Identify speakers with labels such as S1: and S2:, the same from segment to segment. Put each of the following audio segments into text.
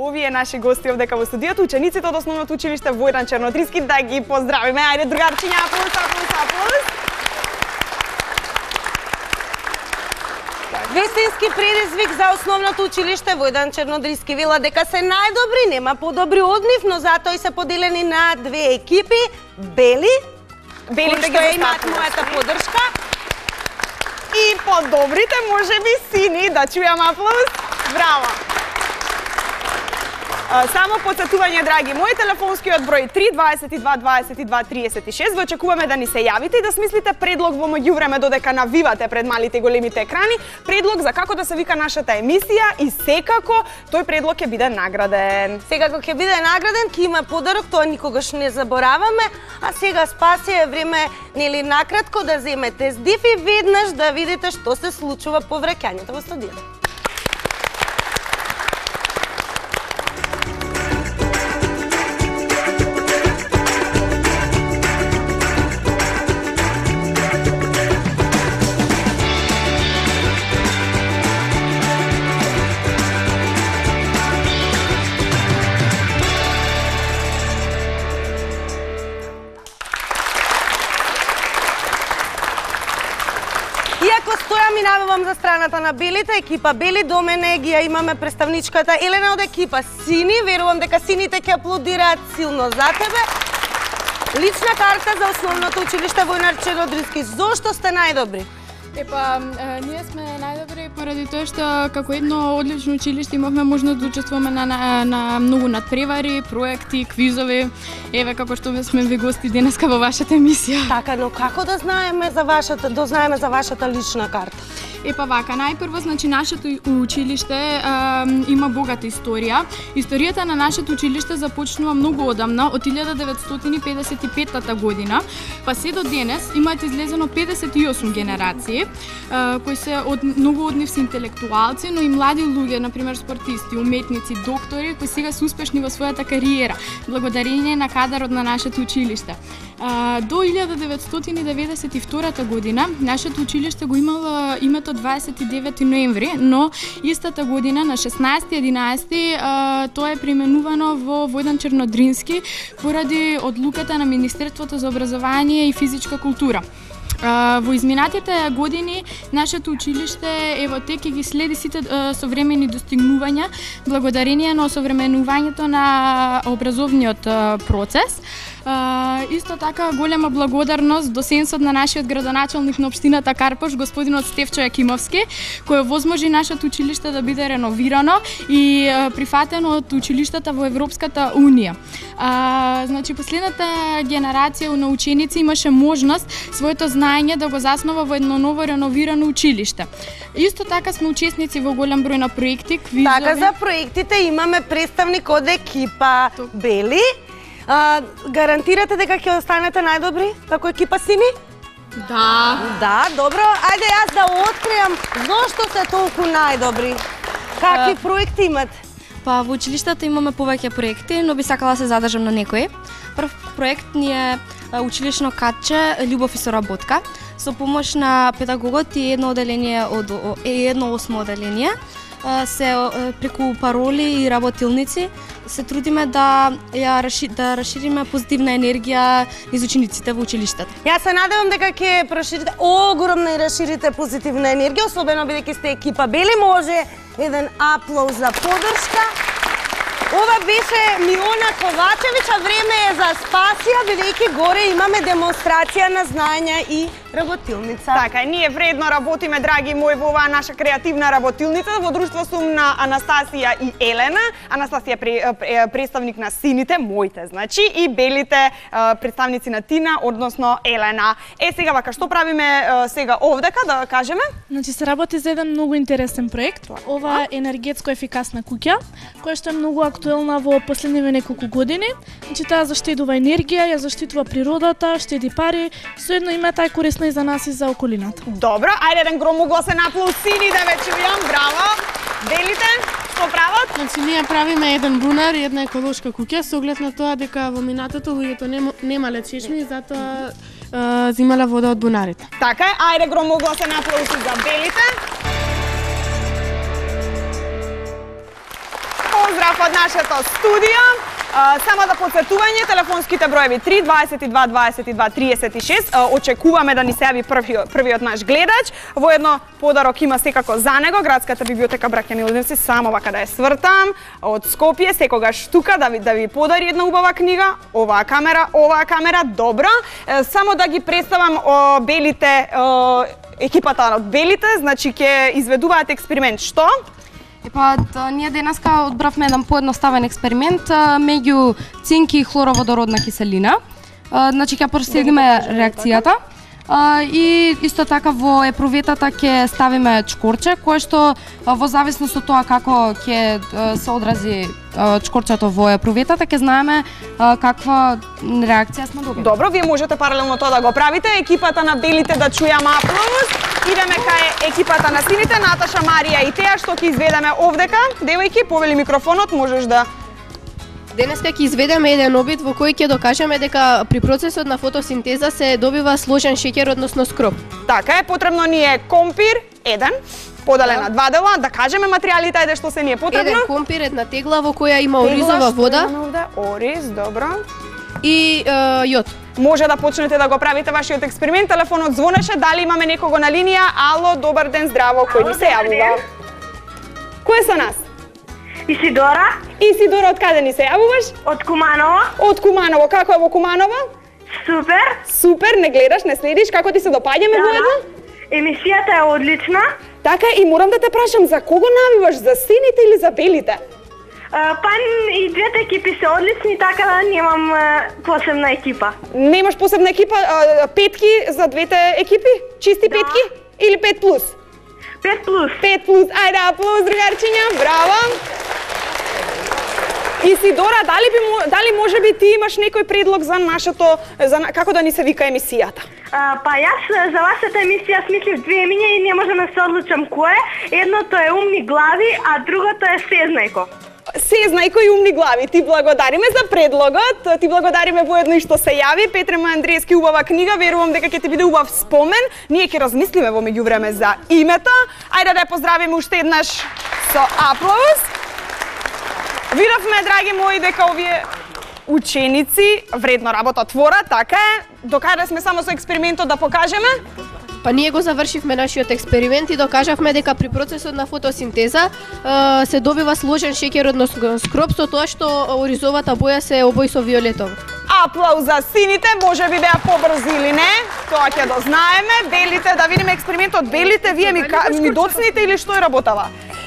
S1: овие наши гости овдека во студиото, учениците од Основното училиште Војдан Чернодрински, да ги поздравиме. Ајде, другарчиња, аплауз, аплауз, аплауз.
S2: Вистински предизвик за Основното училиште Војдан Чернодрински вела дека се најдобри, нема подобри од нив, но затоа и се поделени на две екипи, бели, кои што имаат мојата поддршка,
S1: и подобрите, можеби сини, да чујам аплауз. Браво! Само подсетување, драги мои, телефонскиот број 322 22 36. Во очекуваме да ни се јавите и да смислите предлог во меѓувреме додека навивате пред малите и големите екрани, предлог за како да се вика нашата емисија и секако тој предлог ќе биде награден.
S2: Секако ќе биде награден, ќе има подарок, тоа никогаш не забораваме, а сега спаси е време, нели, накратко да земете здив и веднаш да видите што се случува по враќањето во студиото. Минавам за страната на белите, екипа бели, до мене ги ја имаме представничката Елена од екипа сини, верувам дека сините ќе аплодираат силно за тебе. Лична карта за Основното училиште Војдан Чернодрински. Зошто сте најдобри?
S3: Ние сме најдобри поради тоа што како едно одлично училиште имавме можност да учествуваме на многу надпревари, проекти, квизови. Еве како што сме ви гости денеска во вашата емисија.
S2: Така, но како да знаеме за вашата лична карта?
S3: Вака, најпрво, значи, нашето училиште има богата историја. Историјата на нашето училиште започнува многу одамна, од 1955 година, па се до денес имаат излезено 58 генерации, кои се многу од нив се интелектуалци, но и млади луѓе, например спортисти, уметници, доктори, кои сега се успешни во својата кариера, благодарение на кадарот на нашето училиште. До 1992 година нашето училиште го имало името 29 ноември, но истата година на 16.11 тоа е преименувано во Војдан Чернодрински поради одлуката на Министерството за образование и физичка култура. Во изминатите години нашето училиште ево тек ги следи сите современи достигнувања благодарение на осовременувањето на образовниот процес. Исто така голема благодарност до сенсот на нашиот градоначалник на општината Карпош, господинот Стефчо Јакимовски, кој возможи нашето училиште да биде реновирано и прифатено од училиштата во Европската унија. Значи, последната генерација на ученици имаше можност своето знаење да го заснова во едно ново реновирано училиште. Исто така сме учесници во голем број на проекти, квизови.
S2: Така, за проектите имаме представник од екипа бели. Гарантирате дека ќе останете најдобри како екипа сини?
S3: Да.
S2: Да, добро. Ајде јас да откријам зошто се толку најдобри. Какви проекти имате?
S4: Во училиштето имаме повеќе проекти, но би сакала да се задржам на некои. Прв проект ни е училишно катче Љубов и соработка со помош на педагогот и едно осмо оделение. Се преку пароли и работилници се трудиме да расшириме позитивна енергија низ учениците во училиштето.
S2: Јас се надевам дека ќе проширите огромно и расширите позитивна енергија, особено бидејќи сте екипа бели. Може еден аплауз за поддршка. Ова беше Милона Ковачевич, а време е за спасија, бидејќи горе имаме демонстрација на знаења и работилница.
S1: Така, ние вредно работиме, драги мои, во оваа наша креативна работилница. Во друштво сум на Анастасија и Елена. Анастасија представник на сините, моите, значи, и белите представници на Тина, односно Елена. Сега вака, што правиме сега овдека, да кажеме?
S5: Значи, се работи за еден многу интересен проект. Ова е енергетско ефикасна куќа, која што е многу актуелна во последниве неколку години. Значи, таа заштедува енергија, ја заштитува природата, штеди пари, соедно има тај корисна и за нас и за околината.
S1: Добро, ајде еден громогласен аплауз сини да ве чујам, браво. Белите, што прават?
S6: Значи, ние правиме еден бунар и една еколошка куќа со оглед на тоа дека во минатото луѓето немале чешми и затоа земале вода од бунарите.
S1: Така е, ајде громогласен аплауз за белите. поздрав од нашето студио. Само да подсетување, телефонските броеви 3 22 22 36. Очекуваме да ни се јави првиот наш гледач. Воедно подарок има секако за него. Градската библиотека Браќа Милодевци, само вака да ја свртам, од Скопје, секогаш тука да ви подари една убава книга. Оваа камера, добро. Само да ги представам белите, екипата од белите, значи ќе изведуваат експеримент. Што?
S4: Ние денеска одбравме еден поедноставен експеримент меѓу цинк и хлороводородна киселина. Значи ќе проследиме реакцијата. И исто така во епруветата ќе ставиме чкорче, кое што во зависност од тоа како ќе се одрази чкорчето во епруветата, ќе знаеме каква реакција сме добили.
S1: Добро, вие можете паралелно тоа да го правите. Екипата на белите да чујам аплауз. Идеме кај екипата на сините, Наташа, Марија и Теја, што ќе изведеме овдека. Девојки, повели микрофонот, можеш да...
S7: Денеска ќе изведеме еден обид во кој ќе докажеме дека при процесот на фотосинтеза се добива сложен шеќер, односно скроп.
S1: Така е, потребно ни е компир, еден, поделен на два дела, да кажеме материјалите, ајде што се ни е потребно.
S7: Еден компир, една тегла во која има оризова вода.
S1: Ориз, добро.
S7: И јод.
S1: Може да почнете да го правите вашиот експеримент. Телефонот звонеше, дали имаме некого на линија? Ало, добар ден, здраво, кој ни се јавува? Кој е со нас?
S8: Исидора.
S1: Исидора, од каде ни се јавуваш?
S8: Од Куманово.
S1: Од Куманово, како е во Куманово?
S8: Супер.
S1: Супер, не гледаш, не следиш, како ти се допаѓаме воедно?
S8: Емисијата е одлична.
S1: Така, и морам да те прашам, за кого навиваш, за сините или за белите?
S8: Па и двете екипи се одлични, така да немам посебна екипа.
S1: Немаш посебна екипа, петки за двете екипи? Чисти петки? Или 5 плюс?
S8: 5 плюс.
S1: 5 плюс, ајде аплауз, другарчиња, браво! Исидора, дали може би ти имаш некој предлог за нашето, како да ни се вика емисијата?
S8: Па јас за вашата емисија смислив две имиња и не можам да се одлучам кое. Едното е умни глави, а другото е сезнајко.
S1: Сезнајко и умни глави, ти благодариме за предлогот, ти благодариме воедно и што се јави. Петре Андреевски, убава книга, верувам дека ќе ти биде убав спомен. Ние ќе размислиме во меѓувреме за името. Ајде да ја поздравиме уште еднаш со аплауз. Видовме, драги мои, дека овие ученици вредно работотворат, така е. Докаде сме само со експериментот да покажеме?
S7: Па ние го завршивме нашиот експеримент и докажавме дека при процесот на фотосинтеза се добива сложен шеќер, односно скроп, со тоа што оризовата боја се обои со виолетово.
S1: Аплауз за сините, може би беа побрзи или не, тоа ќе дознаеме. Белите, да видиме експериментот. Белите, вие ми доцните или што е работава?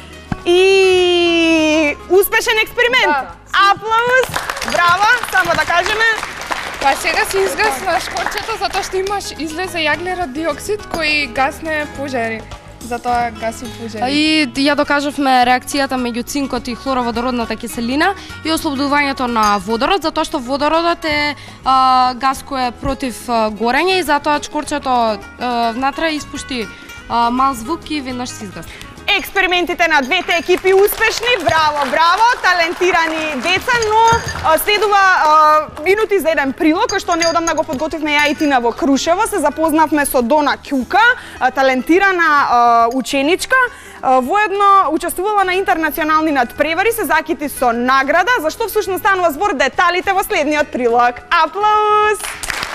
S1: И успешен експеримент. Аплауз, браво, само да кажеме.
S9: Па сега се изгасна шкорчето затоа што имаш излезе јаглерод диоксид кој гасне пожари. Затоа гаси пожари.
S4: И ја докажавме реакцијата меѓу цинкот и хлороводородната киселина и ослободувањето на водород, затоа што водородот е гас кој е против горење и затоа шкорчето внатре испушти мал звук и веднаш се изгасна.
S1: Експериментите на двете екипи успешни, браво, браво, талентирани деца, но следува минути за еден прилог, кој што неодамна го подготвивме ја и Тина во Крушево. Се запознавме со Дона Ќука, талентирана ученичка, воедно учествувала на интернационални надпревари, се закити со награда, за што всушност станува збор деталите во следниот прилог. Аплауз!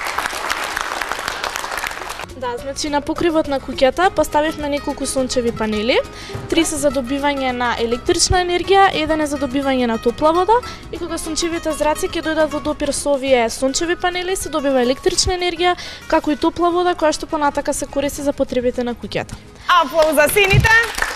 S5: Да, значи на покривот на куќата поставивме неколку сончеви панели. 3 се за добивање на електрична енергија, еден е за добивање на топла вода и кога сончевите зраци ќе дојдат во допир со овие сончеви панели, се добива електрична енергија, како и топла вода која што понатака се користи за потребите на куќата.
S1: Аплауз за сините!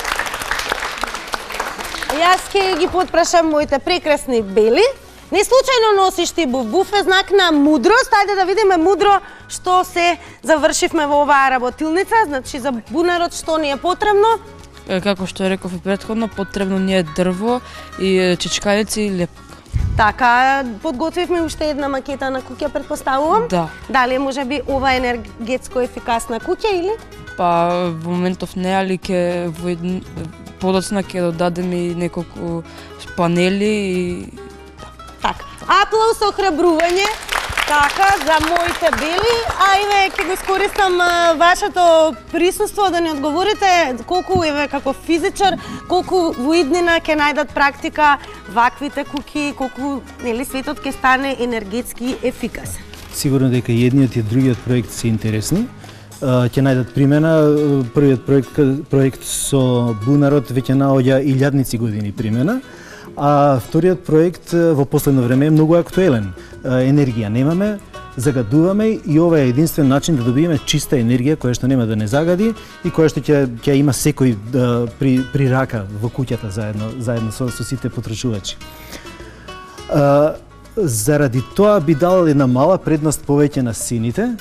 S2: Јас ќе ги потпрашам моите прекрасни бели. Не случајно носиш ти буфе, знак на мудрост. Ајде да видиме мудро што се завршивме во оваа работилница. Значи за бунарот што ни е потребно?
S10: Како што реков и претходно, потребно ни е дрво и чичкалици и лепка.
S2: Така, подготвивме уште една макета на куќа, претпоставувам.
S10: Да.
S2: Дали може би ова енергетско ефикасна куќа или?
S10: Па во моментов не, али ќе подоцна ќе додадеме и неколку панели и
S2: така. Аплауз, охрабрување. Така, за моите бели, а еве ќе го искористам вашето присуство да ни одговорите колку еве како физичар, колку во иднина ќе најдат практика ваквите куќи, колку нели светот ќе стане енергетски ефикасен.
S11: Сигурно дека и едниот и другиот проект се интересни. Ќе најдат примена. Првиот проект со бунарот веќе наоѓа илјадници години примена. А вториот проект во последно време е многу актуелен. Енергија немаме, загадуваме и ова е единствен начин да добиеме чиста енергија која што нема да не загади и која што ќе има секој при рака во куќата заедно со сите потрошувачи. Заради тоа би дал една мала предност повеќе на сините.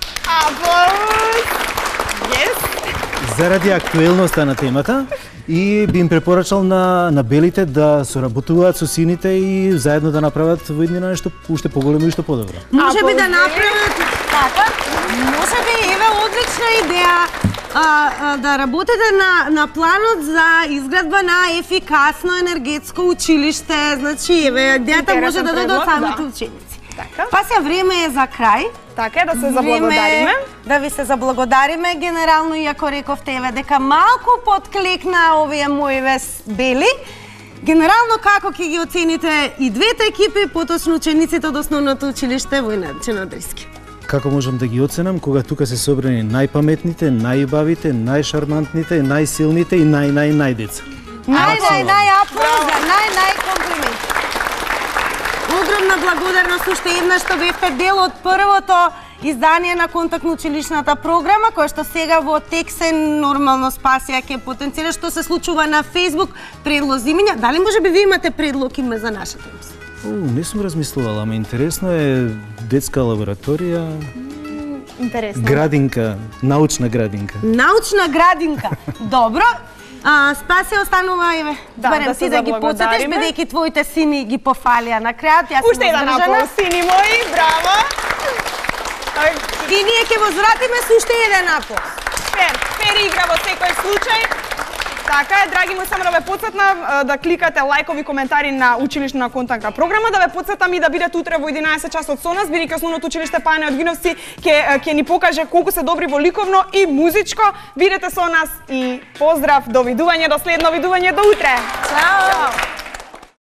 S11: Заради актуелноста на темата и би им препорачал на белите да соработуваат со сините и заедно да направат во иднина нешто уште поголемо и што подобро.
S2: Можеби да направат така, можеби еве одлична идеја да работите на планот за изградба на ефикасно енергетско училиште. Значи еве идејата може да дојде од самите ученици. Па се време е за крај.
S1: Така е, да се заблагодариме.
S2: Да ви се заблагодариме генерално, иако рековте еве дека малку подклекна овие мои бели. Генерално како ќе ги оцените и двете екипи, поточно учениците од основното училиште Војна Чернодриски?
S11: Како можам да ги оценам кога тука се собрани најпаметните, најубавите, најшармантните, најсилните и најдеца?
S2: Аплауза, комплименти. Огромна благодарност уште еднаш што бевте дел од првото издание на контактно-училишната програма, која што сега во Тексен нормално Спасија ќе потенцира што се случува на Facebook, предлози миња. Дали може би ви имате предлог име за нашата емисија?
S11: Не сум размислувала, ама интересно е детска лабораторија.
S1: Интересно.
S11: Градинка, научна градинка.
S2: Научна градинка. Добро. Спасија останува еве. Барем ти да ги подсетиш, бидејќи твоите сини ги пофалија на крајот.
S1: Уште еден аплауз, сини мои, браво.
S2: И ние ќе возвратиме со уште еден аплауз.
S1: Фер игра во секој случај. Така е, драги мои, само да ве подсетнам да кликате лајкови коментари на училишна контактна програма, да ве подсетам и да бидете утре во 11 часот со нас, бидејќи основното училиште Пајане Одгиновци ќе ни покаже колку се добри во ликовно и музичко. Бидете со нас и поздрав, довидување до следно видување до утре.
S2: Чао!